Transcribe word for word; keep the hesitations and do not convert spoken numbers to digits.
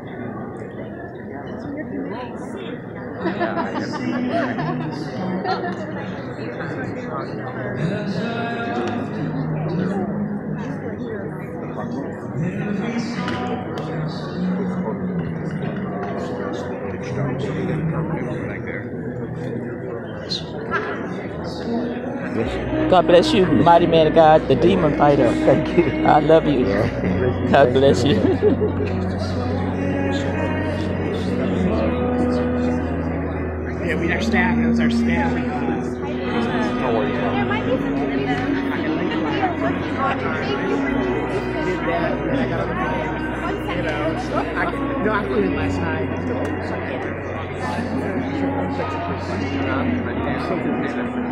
God bless you, mighty man of God, the demon fighter. Thank you. I love you. Yeah. God bless you. Yeah, we our staff. It was our staff. How are you? There might be something in there. I can link my did that, and I got on the phone. You know, I can, no, I flew in last night. Something